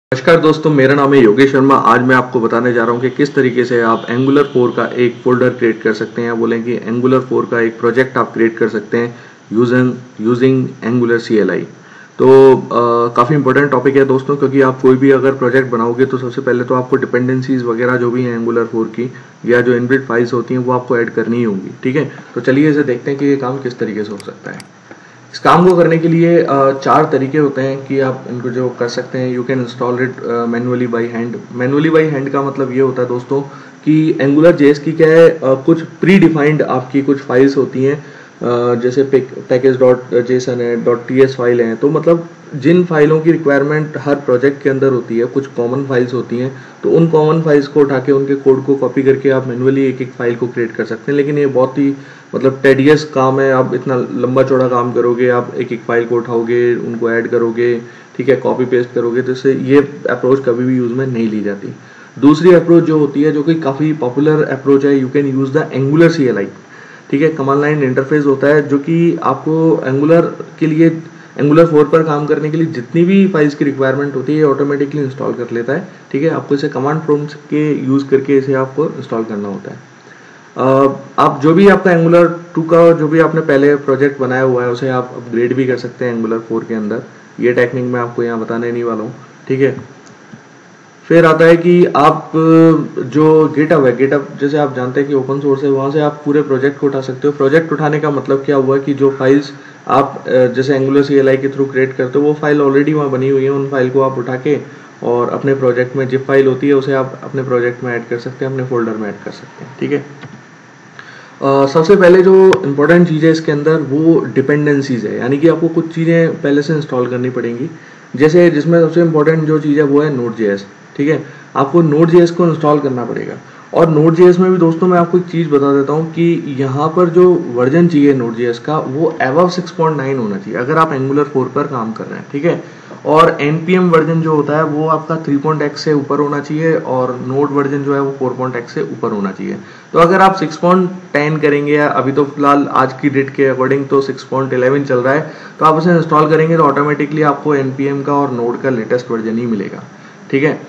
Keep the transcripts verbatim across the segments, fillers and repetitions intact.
नमस्कार दोस्तों, मेरा नाम है योगेश शर्मा। आज मैं आपको बताने जा रहा हूं कि किस तरीके से आप एंगुलर फोर का एक फोल्डर क्रिएट कर सकते हैं। बोलें कि एंगुलर फोर का एक प्रोजेक्ट आप क्रिएट कर सकते हैं using using angular C L I. तो काफ़ी इंपॉर्टेंट टॉपिक है दोस्तों, क्योंकि आप कोई भी अगर प्रोजेक्ट बनाओगे तो सबसे पहले तो आपको डिपेंडेंसीज वगैरह जो भी हैं एंगुलर फोर की या जो इनबिल्ट फाइल्स होती हैं वो आपको ऐड करनी ही होंगी। ठीक है, तो चलिए इसे देखते हैं कि ये काम किस तरीके से हो सकता है। इस काम को करने के लिए चार तरीके होते हैं कि आप इनको जो कर सकते हैं। You can install it manually by hand. Manually by hand का मतलब ये होता है दोस्तों कि एंगुलर जेएस की क्या है, uh, कुछ प्री डिफाइंड आपकी कुछ फाइल्स होती हैं, uh, जैसे पैकेज डॉट जेसन है, डॉट टी एस फाइल हैं। तो मतलब जिन फाइलों की रिक्वायरमेंट हर प्रोजेक्ट के अंदर होती है, कुछ कॉमन फाइल्स होती हैं, तो उन कॉमन फाइल्स को उठा के उनके कोड को कॉपी करके आप मैनुअली एक एक फाइल को क्रिएट कर सकते हैं। लेकिन ये बहुत ही मतलब टेडियस काम है। आप इतना लंबा चौड़ा काम करोगे, आप एक एक फाइल को उठाओगे, उनको ऐड करोगे, ठीक है, कॉपी पेस्ट करोगे, तो इससे ये अप्रोच कभी भी यूज में नहीं ली जाती। दूसरी अप्रोच जो होती है, जो कि काफ़ी पॉपुलर अप्रोच है, you can use the angular C L I. ठीक है, कमांड लाइन इंटरफेस होता है जो कि आपको एंगुलर के लिए एंगुलर फोर पर काम करने के लिए जितनी भी फाइल्स की रिक्वायरमेंट होती है ऑटोमेटिकली इंस्टॉल कर लेता है। ठीक है, आपको इसे कमांड प्रॉम्प्ट के यूज करके इसे आपको इंस्टॉल करना होता है। Uh, आप जो भी आपका एंगुलर टू का जो भी आपने पहले प्रोजेक्ट बनाया हुआ है उसे आप अपग्रेड भी कर सकते हैं एंगुलर फोर के अंदर। ये टेक्निक मैं आपको यहाँ बताने नहीं वाला हूँ। ठीक है, फिर आता है कि आप जो गिटहब है, गिटहब जैसे आप जानते हैं कि ओपन सोर्स है, वहाँ से आप पूरे प्रोजेक्ट को उठा सकते हो। प्रोजेक्ट उठाने का मतलब क्या हुआ कि जो फाइल्स आप जैसे एंगुलर सी एल आई के थ्रू क्रिएट करते हो वो फाइल ऑलरेडी वहाँ बनी हुई है, उन फाइल को आप उठा के और अपने प्रोजेक्ट में जिप फाइल होती है उसे आप अपने प्रोजेक्ट में ऐड कर सकते हैं, अपने फोल्डर में ऐड कर सकते हैं। ठीक है, Uh, सबसे पहले जो इम्पोर्टेंट चीज़ है इसके अंदर वो डिपेंडेंसीज है, यानी कि आपको कुछ चीज़ें पहले से इंस्टॉल करनी पड़ेंगी। जैसे जिसमें सबसे इम्पोर्टेंट जो चीज़ है वो है नोड जेएस। ठीक है, आपको नोड जेएस को इंस्टॉल करना पड़ेगा। और नोड जेएस में भी दोस्तों मैं आपको एक चीज़ बता देता हूँ कि यहाँ पर जो वर्जन चाहिए नोड जेएस का वो एबव सिक्स पॉइंट नाइन होना चाहिए अगर आप एंगुलर फोर पर काम कर रहे हैं। ठीक है, और एनपीएम वर्जन जो होता है वो आपका थ्री पॉइंट एक्स से ऊपर होना चाहिए और नोड वर्जन जो है वो फोर पॉइंट एक्स से ऊपर होना चाहिए। तो अगर आप सिक्स पॉइंट टेन करेंगे, या अभी तो फिलहाल आज की डेट के अकॉर्डिंग तो सिक्स पॉइंट इलेवन चल रहा है, तो आप उसे इंस्टॉल करेंगे तो ऑटोमेटिकली आपको एनपीएम का और नोड का लेटेस्ट वर्जन ही मिलेगा। ठीक है,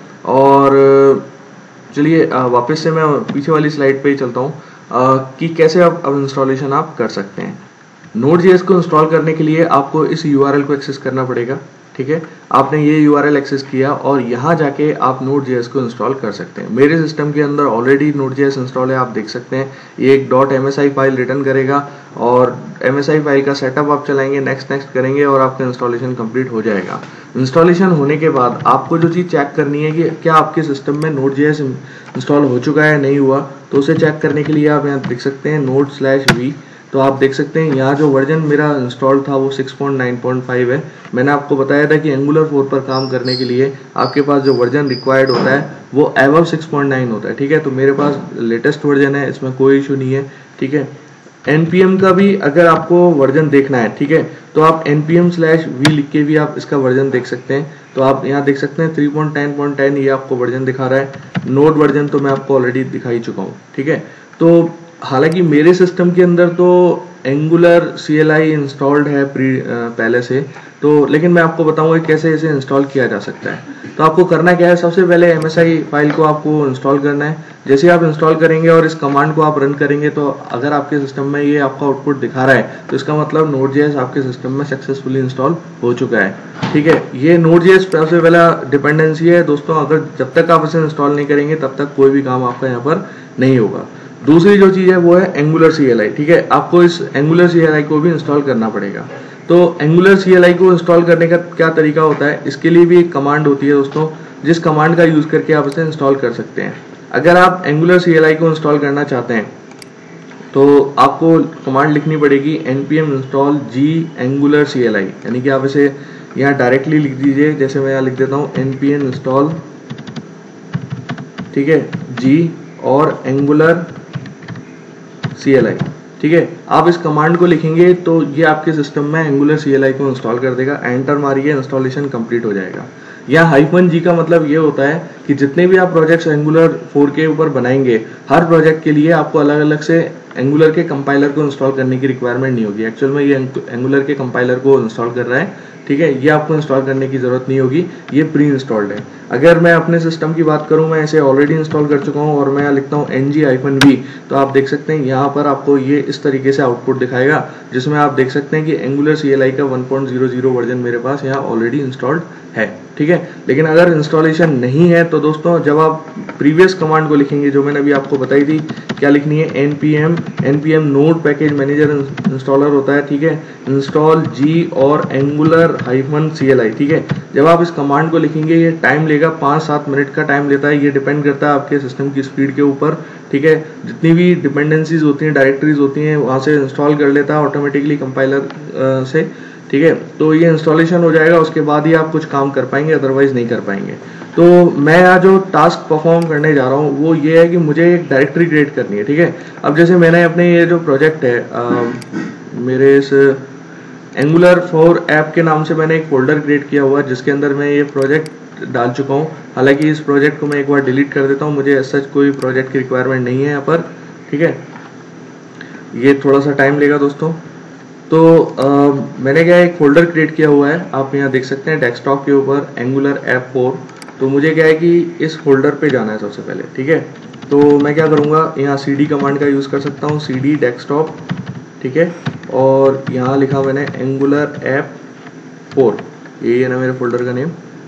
और चलिए वापस से मैं पीछे वाली स्लाइड पे ही चलता हूँ कि कैसे आप अब इंस्टॉलेशन आप कर सकते हैं। नोड जेएस को इंस्टॉल करने के लिए आपको इस यूआरएल को एक्सेस करना पड़ेगा। ठीक है, आपने ये यूआरएल एक्सेस किया और यहाँ जाके आप नोड जेएस को इंस्टॉल कर सकते हैं। मेरे सिस्टम के अंदर ऑलरेडी नोड जेएस इंस्टॉल है, आप देख सकते हैं। ये एक dot M S I file return करेगा और एम एस आई फाइल का सेटअप आप चलाएंगे, नेक्स्ट नेक्स्ट करेंगे और आपका इंस्टॉलेशन कंप्लीट हो जाएगा। इंस्टॉलेशन होने के बाद आपको जो चीज़ चेक करनी है कि क्या आपके सिस्टम में नोड जेएस इंस्टॉल हो चुका है नहीं हुआ, तो उसे चेक करने के लिए आप यहाँ देख सकते हैं नोड स्लैश वी। तो आप देख सकते हैं यहाँ जो वर्जन मेरा इंस्टॉल था वो six point nine point five है। मैंने आपको बताया था कि एंगुलर फोर पर काम करने के लिए आपके पास जो वर्जन रिक्वायर्ड होता है वो एबव सिक्स पॉइंट नाइन होता है। ठीक है, तो मेरे पास लेटेस्ट वर्जन है, इसमें कोई इशू नहीं है। ठीक है, एनपीएम का भी अगर आपको वर्जन देखना है, ठीक है, तो आप एनपीएम स्लैश वी लिख के भी आप इसका वर्जन देख सकते हैं। तो आप यहाँ देख सकते हैं three point ten point ten ये आपको वर्जन दिखा रहा है। नोड वर्जन तो मैं आपको ऑलरेडी दिखा ही चुका हूँ। ठीक है, तो हालांकि मेरे सिस्टम के अंदर तो angular C L I installed है प्री पहले से, तो लेकिन मैं आपको बताऊंगा कैसे इसे इंस्टॉल किया जा सकता है। तो आपको करना क्या है, सबसे पहले एम एस आई फाइल को आपको इंस्टॉल करना है। जैसे आप इंस्टॉल करेंगे और इस कमांड को आप रन करेंगे तो अगर आपके सिस्टम में ये आपका आउटपुट दिखा रहा है तो इसका मतलब नोड जेएस आपके सिस्टम में सक्सेसफुली इंस्टॉल हो चुका है। ठीक है, ये नोड जेएस सबसे पहला डिपेंडेंसी है दोस्तों। अगर जब तक आप इसे इंस्टॉल नहीं करेंगे तब तक कोई भी काम आपका यहाँ पर नहीं होगा। दूसरी जो चीज़ है वो है एंगुलर सी एल आई। ठीक है, आपको इस एंगुलर सी एल आई को भी इंस्टॉल करना पड़ेगा। तो एंगुलर सी एल आई को इंस्टॉल करने का क्या तरीका होता है, इसके लिए भी एक कमांड होती है दोस्तों, जिस कमांड का यूज़ करके आप इसे इंस्टॉल कर सकते हैं। अगर आप एंगुलर सी एल आई को इंस्टॉल करना चाहते हैं तो आपको कमांड लिखनी पड़ेगी npm install g angular C L I, यानी कि आप इसे यहाँ डायरेक्टली लिख दीजिए। जैसे मैं यहाँ लिख देता हूँ npm install, ठीक है, g और angular C L I। ठीक है, आप इस कमांड को लिखेंगे तो ये आपके सिस्टम में एंगुलर सी एल आई को इंस्टॉल कर देगा। एंटर मारिए, इंस्टॉलेशन कंप्लीट हो जाएगा। या हाइफन जी का मतलब ये होता है कि जितने भी आप प्रोजेक्ट्स एंगुलर फोर के ऊपर बनाएंगे, हर प्रोजेक्ट के लिए आपको अलग अलग से एंगुलर के कंपाइलर को इंस्टॉल करने की रिक्वायरमेंट नहीं होगी। एक्चुअल में ये एंगुलर के कंपाइलर को इंस्टॉल कर रहा है ठीक है, ये आपको इंस्टॉल करने की ज़रूरत नहीं होगी, ये प्री इंस्टॉल्ड है। अगर मैं अपने सिस्टम की बात करूं, मैं इसे ऑलरेडी इंस्टॉल कर चुका हूं और मैं यहाँ लिखता हूं एन जी हाइफन वी, तो आप देख सकते हैं यहाँ पर आपको ये इस तरीके से आउटपुट दिखाएगा, जिसमें आप देख सकते हैं कि एंगुलर सी एल आई का one point zero zero version मेरे पास यहाँ ऑलरेडी इंस्टॉल्ड है। ठीक है, लेकिन अगर इंस्टॉलेशन नहीं है तो दोस्तों जब आप प्रीवियस कमांड को लिखेंगे, जो मैंने अभी आपको बताई थी, क्या लिखनी है, NPM NPM node package manager installer होता है, ठीक है, इंस्टॉल जी और angular hyphen C L I. ठीक है, जब आप इस कमांड को लिखेंगे ये टाइम लेगा, पाँच सात मिनट का टाइम लेता है, ये डिपेंड करता है आपके सिस्टम की स्पीड के ऊपर। ठीक है, जितनी भी डिपेंडेंसीज होती हैं, डायरेक्टरीज होती हैं, वहाँ से इंस्टॉल कर लेता है ऑटोमेटिकली कंपाइलर से। ठीक है, तो ये इंस्टॉलेशन हो जाएगा, उसके बाद ही आप कुछ काम कर पाएंगे, अदरवाइज नहीं कर पाएंगे। तो मैं यहाँ जो टास्क परफॉर्म करने जा रहा हूँ वो ये है कि मुझे एक डायरेक्टरी क्रिएट करनी है। ठीक है, अब जैसे मैंने अपने ये जो प्रोजेक्ट है आ, मेरे इस एंगुलर फोर ऐप के नाम से मैंने एक फोल्डर क्रिएट किया हुआ है, जिसके अंदर मैं ये प्रोजेक्ट डाल चुका हूँ। हालांकि इस प्रोजेक्ट को मैं एक बार डिलीट कर देता हूँ, मुझे सच कोई प्रोजेक्ट की रिक्वायरमेंट नहीं है यहाँ पर। ठीक है, ये थोड़ा सा टाइम लेगा दोस्तों। तो आ, मैंने क्या एक फोल्डर क्रिएट किया हुआ है, आप यहाँ देख सकते हैं डेस्कटॉप के ऊपर एंगुलर ऐप फोर। तो मुझे क्या है कि इस फोल्डर पे जाना है सबसे पहले। ठीक है, तो मैं क्या करूँगा, यहाँ सी डी कमांड का यूज़ कर सकता हूँ, सी डी डेस्कटॉप। ठीक है, और यहाँ लिखा मैंने एंगुलर ऐप फोर, ये है ना मेरे फोल्डर का नेम।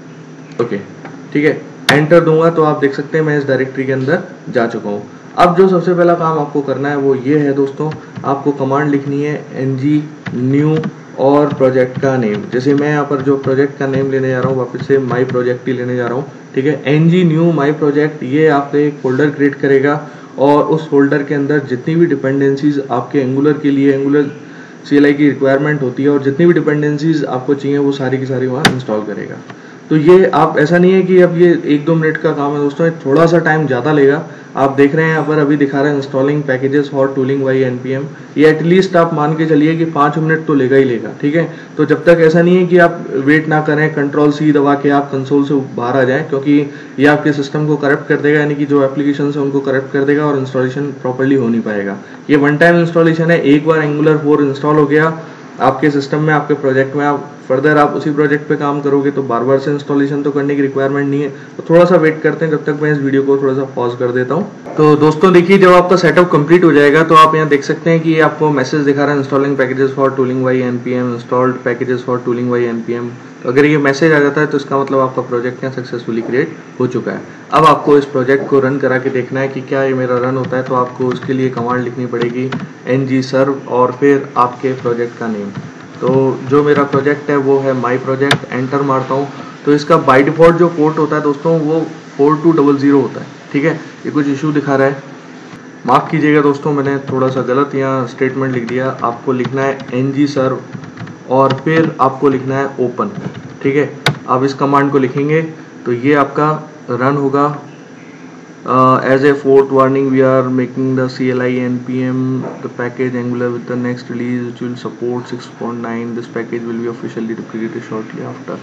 ओके, ठीक है, एंटर दूंगा तो आप देख सकते हैं मैं इस डायरेक्टरी के अंदर जा चुका हूँ। अब जो सबसे पहला काम आपको करना है वो ये है दोस्तों, आपको कमांड लिखनी है एन जी न्यू और प्रोजेक्ट का नेम। जैसे मैं यहाँ पर जो प्रोजेक्ट का नेम लेने जा रहा हूँ, वापस से माई प्रोजेक्ट ही लेने जा रहा हूँ। ठीक है, N G new my project, ये आपको एक फोल्डर क्रिएट करेगा और उस फोल्डर के अंदर जितनी भी डिपेंडेंसीज आपके एंगुलर के लिए, एंगुलर सी एल आई की रिक्वायरमेंट होती है और जितनी भी डिपेंडेंसीज आपको चाहिए वो सारी की सारी वहाँ इंस्टॉल करेगा। तो ये आप, ऐसा नहीं है कि अब ये एक दो मिनट का काम है दोस्तों, थोड़ा सा टाइम ज़्यादा लेगा। आप देख रहे हैं यहाँ पर अभी दिखा रहे हैं installing packages for tooling by NPM, ये एटलीस्ट आप मान के चलिए कि पाँच मिनट तो लेगा ही लेगा। ठीक है, तो जब तक ऐसा नहीं है कि आप वेट ना करें, कंट्रोल सी दबा के आप कंसोल से बाहर आ जाएं, क्योंकि ये आपके सिस्टम को करप्ट कर देगा, यानी कि जो एप्लीकेशन है उनको करप्ट कर देगा और इंस्टॉलेशन प्रॉपरली हो नहीं पाएगा। ये वन टाइम इंस्टॉलेशन है, एक बार एंगुलर फोर इंस्टॉल हो गया आपके सिस्टम में, आपके प्रोजेक्ट में, आप फर्दर आप उसी प्रोजेक्ट पे काम करोगे तो बार बार से इंस्टॉलेशन तो करने की रिक्वायरमेंट नहीं है। तो थोड़ा सा वेट करते हैं, जब तक मैं इस वीडियो को थोड़ा सा पॉज कर देता हूँ। तो दोस्तों देखिए, जब आपका सेटअप कंप्लीट हो जाएगा तो आप यहाँ देख सकते हैं कि ये आपको मैसेज दिखा रहा है installing packages for tooling by NPM, installed packages for tooling by NPM. तो अगर ये मैसेज आ जाता है तो इसका मतलब आपका प्रोजेक्ट यहाँ सक्सेसफुली क्रिएट हो चुका है। अब आपको इस प्रोजेक्ट को रन करा के देखना है कि क्या ये मेरा रन होता है, तो आपको उसके लिए कमांड लिखनी पड़ेगी एन जी सर्व और फिर आपके प्रोजेक्ट का नेम। तो जो मेरा प्रोजेक्ट है वो है माई प्रोजेक्ट, एंटर मारता हूँ तो इसका बाय डिफॉल्ट जो पोर्ट होता है दोस्तों वो फोर टू डबल ज़ीरो होता है। ठीक है, ये कुछ इशू दिखा रहा है, माफ़ कीजिएगा दोस्तों, मैंने थोड़ा सा गलत यहाँ स्टेटमेंट लिख दिया। आपको लिखना है एन जी सर्व और फिर आपको लिखना है ओपन। ठीक है, आप इस कमांड को लिखेंगे तो ये आपका रन होगा। Uh, as a fourth warning, we are making the C L I N P M the package Angular with the next release which will support six point nine. This package will be officially deprecated shortly after.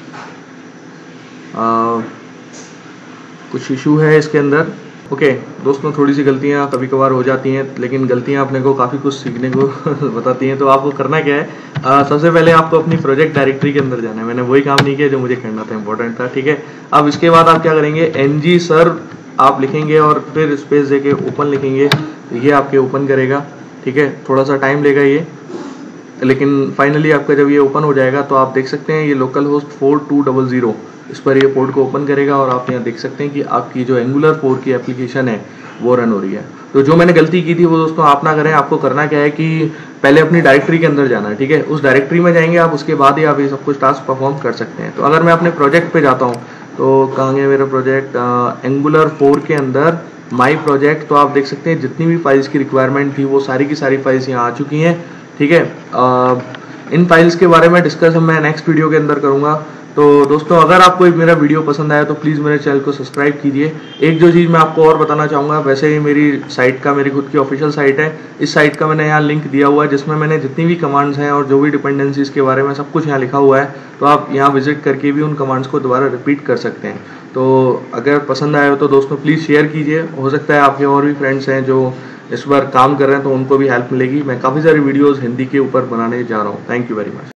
uh, कुछ issue है इसके अंदर। Okay okay, दोस्तों थोड़ी सी गलतियाँ कभी कभार हो जाती हैं, लेकिन गलतियाँ अपने को काफ़ी कुछ सीखने को बताती हैं। तो आपको करना क्या है, आ, सबसे पहले आपको अपनी प्रोजेक्ट डायरेक्टरी के अंदर जाना है। मैंने वही काम नहीं किया जो मुझे करना था, इंपॉर्टेंट था। ठीक है, अब इसके बाद आप क्या करेंगे, एन जी सर्व आप लिखेंगे और फिर स्पेस देके ओपन लिखेंगे, ये आपके ओपन करेगा। ठीक है, थोड़ा सा टाइम लेगा ये, लेकिन फाइनली आपका जब ये ओपन हो जाएगा तो आप देख सकते हैं ये local host four two double zero, इस पर ये पोर्ट को ओपन करेगा और आप यहाँ देख सकते हैं कि आपकी जो एंगुलर फोर की एप्लीकेशन है वो रन हो रही है। तो जो मैंने गलती की थी वो दोस्तों आप ना करें। आपको करना क्या है कि पहले अपनी डायरेक्टरी के अंदर जाना है। ठीक है, उस डायरेक्टरी में जाएंगे आप, उसके बाद ही आप ये सब कुछ टास्क परफॉर्म कर सकते हैं। तो अगर मैं अपने प्रोजेक्ट पे जाता हूँ तो कहाँ गया मेरा प्रोजेक्ट, एंगुलर फोर के अंदर माई प्रोजेक्ट, तो आप देख सकते हैं जितनी भी फाइल्स की रिक्वायरमेंट थी वो सारी की सारी फाइल्स यहाँ आ चुकी हैं। ठीक है, आ, इन फाइल्स के बारे में डिस्कस मैं नेक्स्ट वीडियो के अंदर करूँगा। तो दोस्तों अगर आपको मेरा वीडियो पसंद आया तो प्लीज़ मेरे चैनल को सब्सक्राइब कीजिए। एक जो चीज़ मैं आपको और बताना चाहूँगा, वैसे ही मेरी साइट का, मेरी खुद की ऑफिशियल साइट है, इस साइट का मैंने यहाँ लिंक दिया हुआ है जिसमें मैंने जितनी भी कमांड्स हैं और जो भी डिपेंडेंसीज के बारे में सब कुछ यहाँ लिखा हुआ है। तो आप यहाँ विजिट करके भी उन कमांड्स को दोबारा रिपीट कर सकते हैं। तो अगर पसंद आया हो तो दोस्तों प्लीज़ शेयर कीजिए, हो सकता है आपके और भी फ्रेंड्स हैं जो इस बार काम कर रहे हैं तो उनको भी हेल्प मिलेगी। मैं काफ़ी सारी वीडियोज़ हिंदी के ऊपर बनाने जा रहा हूँ। Thank you very much.